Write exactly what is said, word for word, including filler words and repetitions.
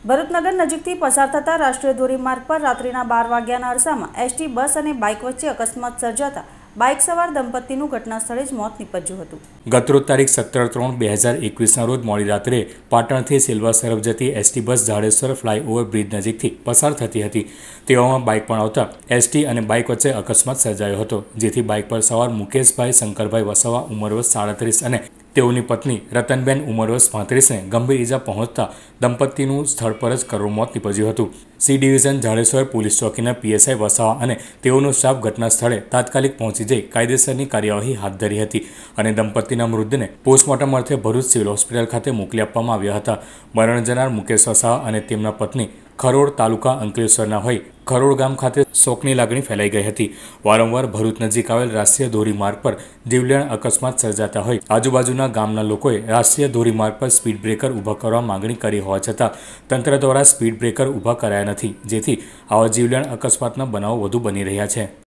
ભરૂચ નગર નજીકથી પસાર થતા રાષ્ટ્રીય ધોરીમાર્ગ પર રાત્રિના બાર વાગ્યાના અરસામાં એસટી બસ અને બાઇક વચ્ચે અકસ્માત સર્જાતા બાઇક સવાર દંપતીનું ઘટના સ્થળે જ મોત નીપજ્યું હતું। ગતરોજ તારીખ સત્તર ત્રણ બે હજાર એકવીસના રોજ મોડી રાત્રે પાટણથી સિલવાસા તરફ જતી ST bus Zadeshwar flyover bridge નજીકથી પસાર થતી હતી। તેવામાં બાઇક પણ આવતા એસટી અને બાઇક વચ્ચે અકસ્માત સર્જાયો હતો, જેથી બાઇક પર સવાર મુકેશભાઈ શંકરભાઈ વસાવા ઉંમર વર્ષ સાડત્રીસ અને તેઓની પત્ની રતનબેન ઉંમર વર્ષ પાંત્રીસને ગંભીર ઇજા પહોંચતા દંપતીનું સ્થળ પર જ કરુણ મોત નીપજ્યું હતું। સી ડિવિઝન ઝાડેશ્વર પોલીસ ચોકીના પીએસઆઈ વસાવા અને તેઓનો સ્ટાફ ઘટના સ્થળે તાત્કાલિક પહોંચી જઈ કાયદેસરની કાર્યવાહી હાથ ધરી હતી અને દંપતીના મૃતદેહને પોસ્ટમોર્ટમ અર્થે ભરૂચ સિવિલ હોસ્પિટલ ખાતે મોકલી આપવામાં આવ્યા હતા। મરણ જનાર મુકેશ વસાવા અને તેમના પત્ની ખરોડ તાલુકા અંકલેશ્વરના હોય ખરોડ ગામ ખાતે શોકની લાગણી ફેલાઈ ગઈ હતી। વારંવાર ભરૂચ નજીક આવેલ રાષ્ટ્રીય ધોરીમાર્ગ પર જીવલેણ અકસ્માત સર્જાતા હોય આજુબાજુના ગામના લોકોએ રાષ્ટ્રીય ધોરીમાર્ગ પર સ્પીડ બ્રેકર ઊભા કરવા માંગણી કરી હોવા છતાં તંત્ર દ્વારા સ્પીડ બ્રેકર ઊભા કરાયા નથી, જેથી આવા જીવલેણ અકસ્માતના બનાવો વધુ બની રહ્યા છે।